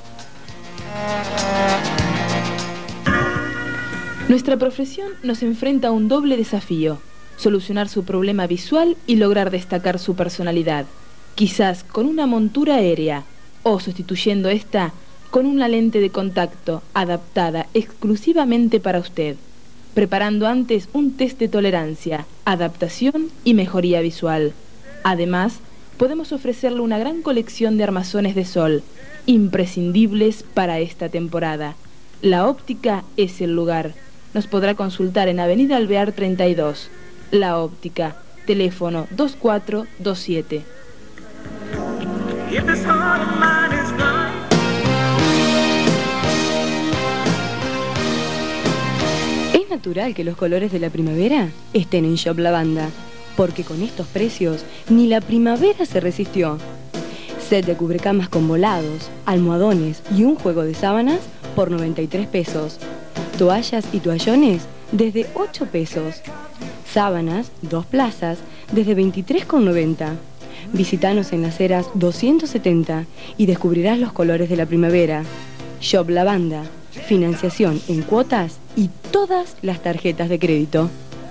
Speaker 3: Nuestra profesión nos enfrenta a un doble desafío: solucionar su problema visual y lograr destacar su personalidad, quizás con una montura aérea o sustituyendo esta con una lente de contacto adaptada exclusivamente para usted, preparando antes un test de tolerancia, adaptación y mejoría visual. Además, podemos ofrecerle una gran colección de armazones de sol, imprescindibles para esta temporada. La óptica es el lugar. Nos podrá consultar en Avenida Alvear treinta y dos. La óptica, teléfono dos cuatro dos siete.
Speaker 2: natural que los colores de la primavera estén en Shop Lavanda, porque con estos precios ni la primavera se resistió. Set de cubrecamas con volados, almohadones y un juego de sábanas por noventa y tres pesos. Toallas y toallones desde ocho pesos. Sábanas, dos plazas, desde veintitrés con noventa. Visítanos en las Heras doscientos setenta y descubrirás los colores de la primavera. Shop Lavanda, financiación en cuotas y todas las tarjetas de crédito.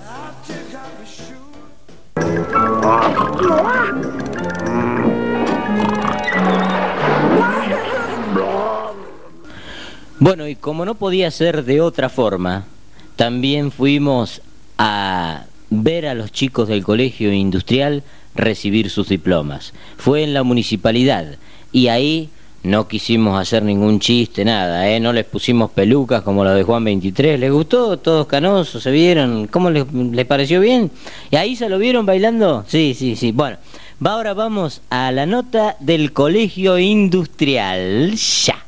Speaker 1: Bueno, y como no podía ser de otra forma, también fuimos a ver a los chicos del Colegio Industrial recibir sus diplomas. Fue en la municipalidad y ahí no quisimos hacer ningún chiste, nada, ¿eh? No les pusimos pelucas como los de Juan veintitrés. ¿Les gustó? Todos canosos, ¿se vieron? ¿Cómo les, les pareció bien? ¿Y ahí se lo vieron bailando? Sí, sí, sí. Bueno, ahora vamos a la nota del Colegio Industrial. Ya.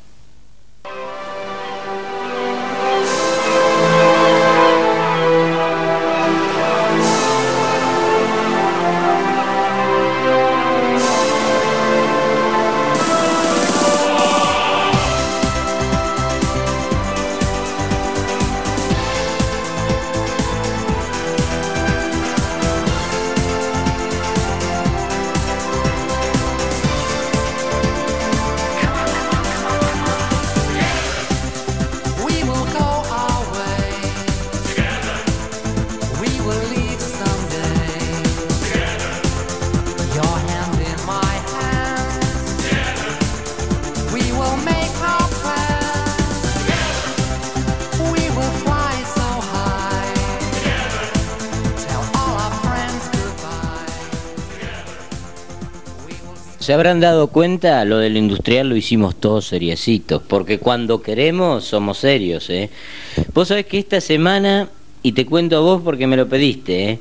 Speaker 1: Se habrán dado cuenta, lo del industrial lo hicimos todos seriecitos, porque cuando queremos somos serios, ¿eh? Vos sabés que esta semana, y te cuento a vos porque me lo pediste, ¿eh?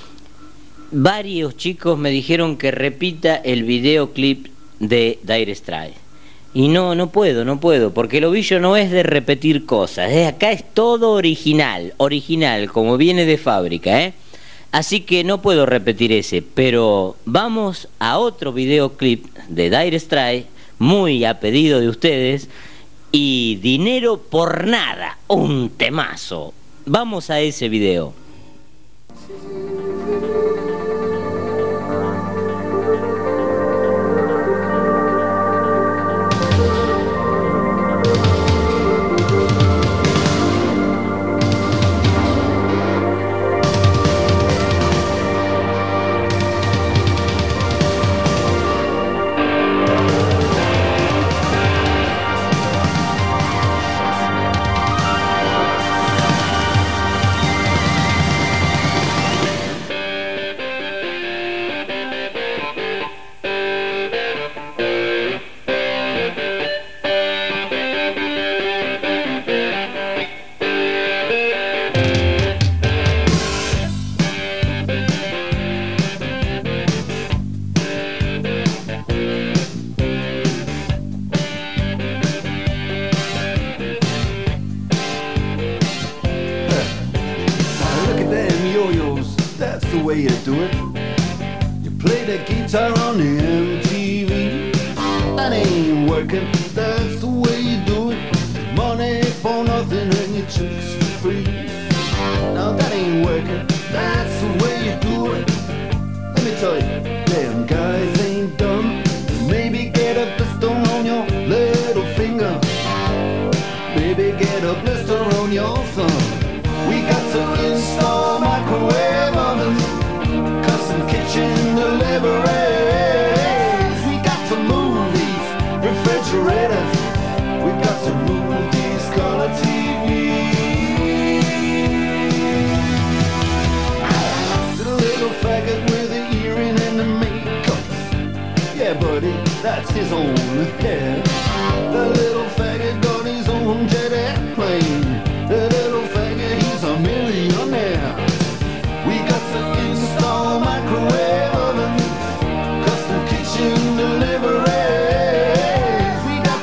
Speaker 1: Varios chicos me dijeron que repita el videoclip de Dire Straits. Y no, no puedo, no puedo, porque el ovillo no es de repetir cosas, ¿eh? Acá es todo original, original, como viene de fábrica, ¿eh? Así que no puedo repetir ese, pero vamos a otro videoclip de Dire Straits, muy a pedido de ustedes, y Dinero por Nada, un temazo. Vamos a ese video.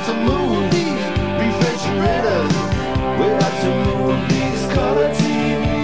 Speaker 11: T V.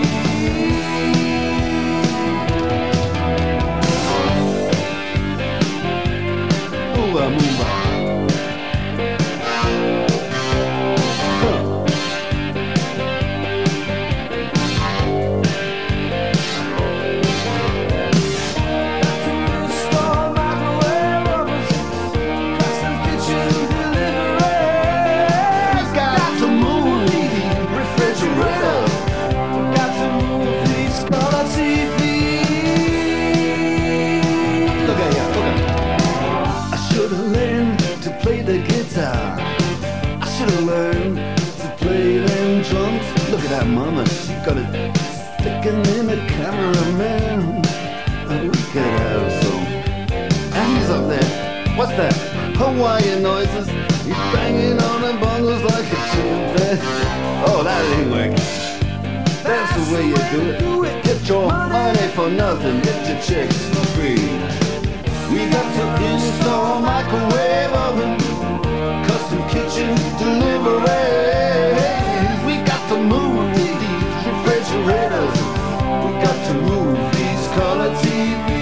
Speaker 7: the guitar. I should have learned to play them drums. Look at that mama, she got it sticking in the cameraman. And we could have some. And he's up there. What's that? Hawaiian noises. He's banging on the bongos like a chimpanzee. Oh, that ain't working. That's the way you do it. Get your money for nothing. Get your chicks for free. We got to install microwave oven, custom kitchen deliveries. We got to move these refrigerators. We got to move these color T Vs.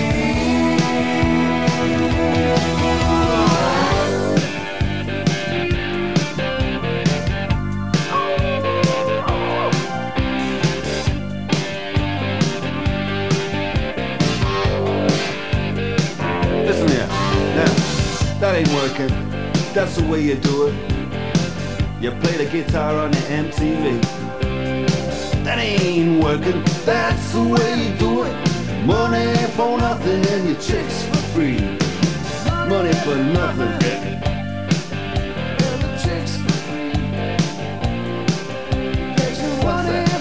Speaker 7: Listen here, now, that ain't working. That's the way you do it. You play the guitar on the M T V. That ain't working. That's the way you do it. Money for nothing and your chicks for free. Money for nothing. What's that?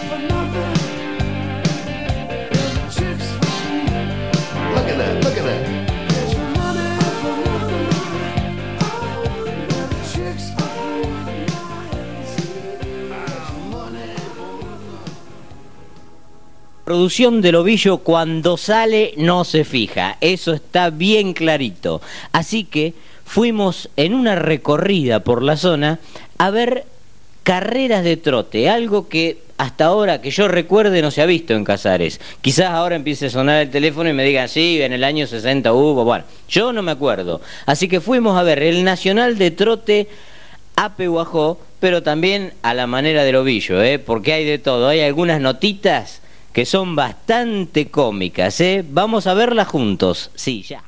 Speaker 7: Look at that, look at that.
Speaker 1: Producción del ovillo cuando sale no se fija, eso está bien clarito. Así que fuimos en una recorrida por la zona a ver carreras de trote, algo que hasta ahora que yo recuerde no se ha visto en Casares. Quizás ahora empiece a sonar el teléfono y me digan, sí, en el año sesenta hubo, bueno, yo no me acuerdo. Así que fuimos a ver el Nacional de Trote a Pehuajó, pero también a la manera del ovillo, ¿eh? Porque hay de todo, hay algunas notitas que son bastante cómicas, ¿eh? Vamos a verlas juntos. Sí, ya.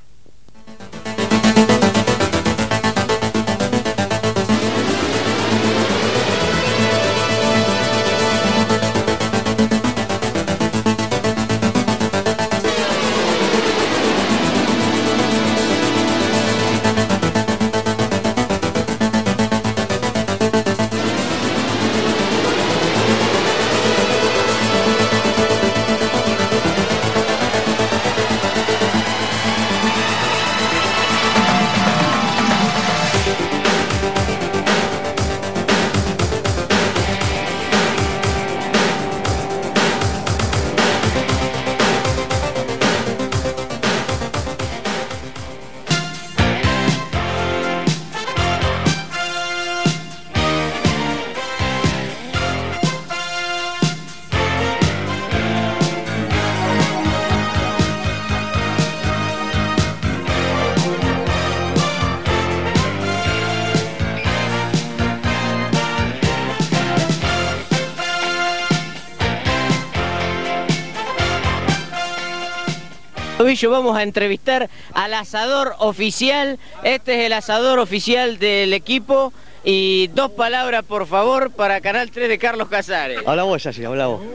Speaker 1: Vamos a entrevistar al asador oficial. Este es el asador oficial del equipo. Y dos palabras, por favor, para Canal tres de Carlos Casares.
Speaker 8: Habla vos, Yashi, habla vos.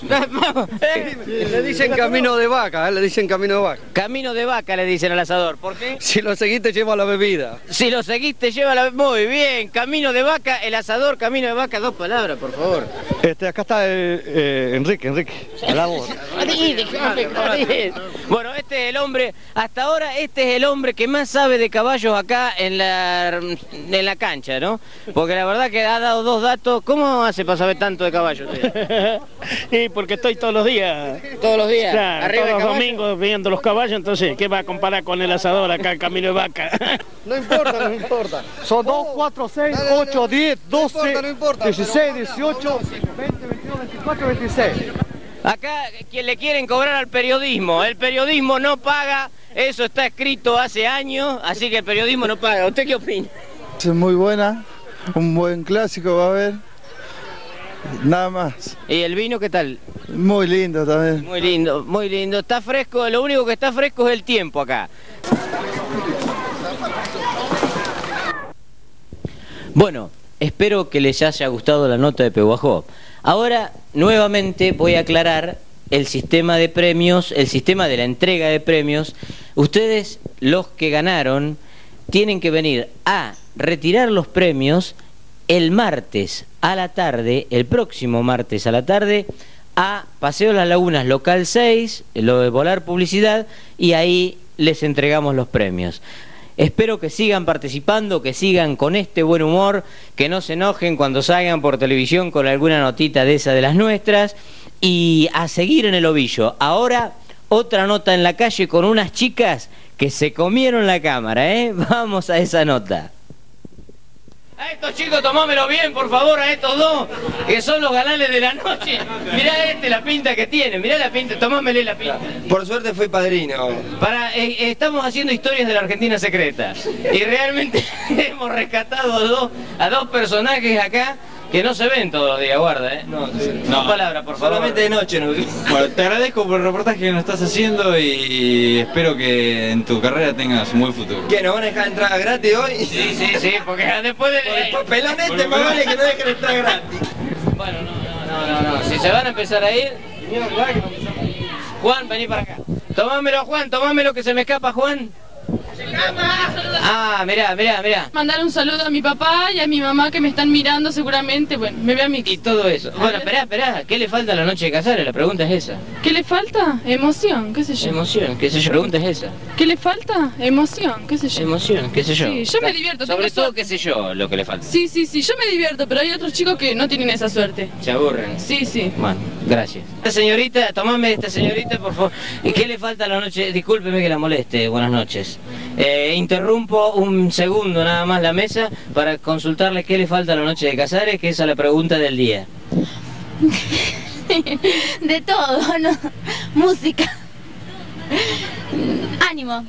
Speaker 8: Le dicen camino de vaca, ¿eh? Le dicen camino de vaca.
Speaker 1: Camino de vaca le dicen al asador, ¿por qué?
Speaker 8: Si lo seguiste, lleva la bebida.
Speaker 1: Si lo seguiste, lleva la bebida. Muy bien, camino de vaca, el asador, camino de vaca, dos palabras, por favor.
Speaker 8: Este, acá está eh, eh, Enrique, Enrique. Habla vos.
Speaker 1: Bueno, este es el hombre, hasta ahora este es el hombre que más sabe de caballos acá en la, en la cancha, ¿no? Porque la verdad que ha dado dos datos. ¿Cómo hace para saber tanto de caballos?
Speaker 9: Y porque estoy todos los días.
Speaker 1: ¿Todos los días?
Speaker 9: Claro,
Speaker 1: ¿Arriba
Speaker 9: todos
Speaker 1: de
Speaker 9: los domingos viendo los caballos, entonces, ¿qué va a comparar con el asador acá, camino de vaca?
Speaker 8: No importa, no importa.
Speaker 9: Son dos, cuatro, seis, ocho, diez, doce, dieciséis, dieciocho,
Speaker 8: veinte, veintidós, veinticuatro, veintiséis.
Speaker 1: Acá quien le quieren cobrar al periodismo, el periodismo no paga, eso está escrito hace años, así que el periodismo no paga. ¿Usted qué opina?
Speaker 14: Es muy buena, un buen clásico va a haber, nada más.
Speaker 1: ¿Y el vino qué tal?
Speaker 14: Muy lindo también.
Speaker 1: Muy lindo, muy lindo, está fresco, lo único que está fresco es el tiempo acá. Bueno, espero que les haya gustado la nota de Pehuajó. Ahora, nuevamente voy a aclarar el sistema de premios, el sistema de la entrega de premios. Ustedes, los que ganaron, tienen que venir a retirar los premios el martes a la tarde, el próximo martes a la tarde, a Paseo Las Lagunas, local seis, lo de Volar Publicidad, y ahí les entregamos los premios. Espero que sigan participando, que sigan con este buen humor, que no se enojen cuando salgan por televisión con alguna notita de esa de las nuestras, y a seguir en el ovillo. Ahora, otra nota en la calle con unas chicas que se comieron la cámara, ¿eh? Vamos a esa nota. A estos chicos, tomámelo bien, por favor, a estos dos, que son los galanes de la noche. Mirá este, la pinta que tiene, mirá la pinta, tomámele la pinta.
Speaker 12: Por suerte fui padrino.
Speaker 1: Para, eh, estamos haciendo historias de la Argentina secreta. Y realmente hemos rescatado a dos, a dos personajes acá que no se ven todos los días, guarda, ¿eh? No, sí. No, palabra, por favor.
Speaker 12: Solamente de noche, ¿no?
Speaker 13: Bueno, te agradezco por el reportaje que nos estás haciendo y espero que en tu carrera tengas un buen futuro.
Speaker 12: ¿Qué, nos van a dejar entrada gratis hoy?
Speaker 1: Sí, sí, sí, porque después de...
Speaker 12: Por papelón este más vale que no dejen entrar gratis.
Speaker 1: Bueno, no, no, no, no, si se van a empezar a ir... Juan, vení para acá. Tomámelo, Juan, tomámelo que se me escapa, Juan. Ah, mirá, mirá, mirá.
Speaker 3: Mandar un saludo a mi papá y a mi mamá que me están mirando seguramente. Bueno, me ve a mí.
Speaker 1: Y todo eso. Bueno, esperá, esperá. ¿Qué le falta a la noche de Casares? La pregunta es esa.
Speaker 3: ¿Qué le falta? Emoción, qué sé yo.
Speaker 1: Emoción, qué sé yo. La pregunta es esa.
Speaker 3: ¿Qué le falta? Emoción, qué sé yo.
Speaker 1: Emoción, qué sé yo.
Speaker 3: Sí, yo me divierto.
Speaker 1: Sobre todo,
Speaker 3: suerte.
Speaker 1: qué sé yo, lo que le falta.
Speaker 3: Sí, sí, sí, yo me divierto, pero hay otros chicos que no tienen esa suerte.
Speaker 1: Se aburren.
Speaker 3: Sí, sí.
Speaker 1: Bueno, gracias. Esta señorita, tomame esta señorita, por favor. ¿Y qué le falta a la noche? Discúlpeme que la moleste. Buenas noches. Eh, interrumpo un segundo nada más la mesa para consultarle qué le falta a la noche de Casares, que esa es la pregunta del día.
Speaker 21: De todo, ¿no? Música. Ánimo.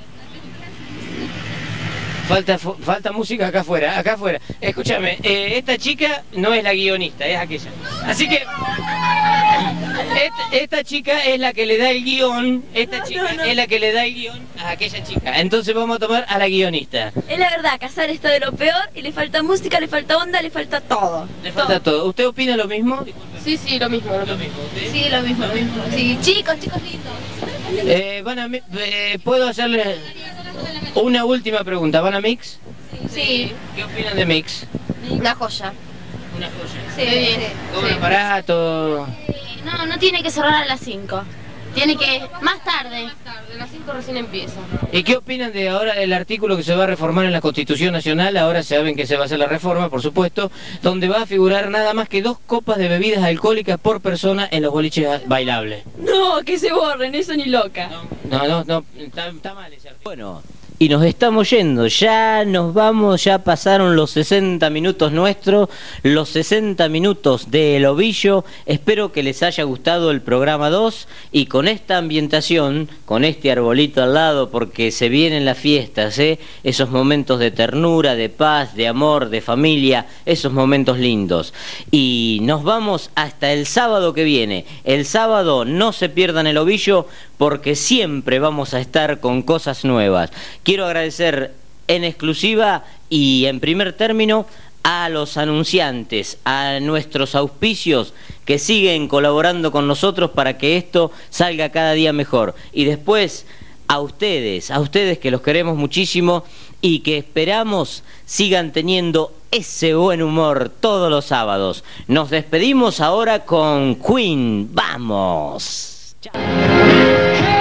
Speaker 1: Falta, falta música acá afuera, acá afuera. Escúchame, eh, esta chica no es la guionista, es aquella. Así que... Esta, esta chica es la que le da el guión, esta no, chica no, no. es la que le da el guión a aquella chica. Entonces vamos a tomar a la guionista.
Speaker 21: Es la verdad, Casares está de lo peor y le falta música, le falta onda, le falta todo.
Speaker 1: Le falta todo. todo. ¿Usted opina lo mismo?
Speaker 3: Sí, sí, lo mismo. Lo,
Speaker 1: lo mismo. ¿Sí?
Speaker 21: Sí, lo mismo, lo mismo. Sí, chicos, chicos lindos.
Speaker 1: Eh, van a, eh, ¿Puedo hacerle una última pregunta? ¿Van a Mix?
Speaker 21: Sí.
Speaker 1: ¿Qué opinan de Mix?
Speaker 21: Una joya.
Speaker 1: Una joya.
Speaker 21: Sí, bien.
Speaker 1: Todo sí. Barato.
Speaker 21: No, no tiene que cerrar a las cinco. Tiene que... Más tarde.
Speaker 3: Más tarde, a las cinco recién empieza.
Speaker 1: ¿Y qué opinan de ahora el artículo que se va a reformar en la Constitución Nacional? Ahora saben que se va a hacer la reforma, por supuesto, donde va a figurar nada más que dos copas de bebidas alcohólicas por persona en los boliches bailables.
Speaker 21: No, que se borren, eso ni loca.
Speaker 1: No, no, no, está, está mal ese artículo. Bueno... Y nos estamos yendo, ya nos vamos, ya pasaron los sesenta minutos nuestros, los sesenta minutos de El Ovillo. Espero que les haya gustado el programa dos y con esta ambientación, con este arbolito al lado, porque se vienen las fiestas, ¿eh? Esos momentos de ternura, de paz, de amor, de familia, esos momentos lindos. Y nos vamos hasta el sábado que viene. El sábado no se pierdan El Ovillo porque siempre vamos a estar con cosas nuevas. Quiero agradecer en exclusiva y en primer término a los anunciantes, a nuestros auspicios que siguen colaborando con nosotros para que esto salga cada día mejor. Y después a ustedes, a ustedes que los queremos muchísimo y que esperamos sigan teniendo ese buen humor todos los sábados. Nos despedimos ahora con Queen. ¡Vamos! ¡Chao!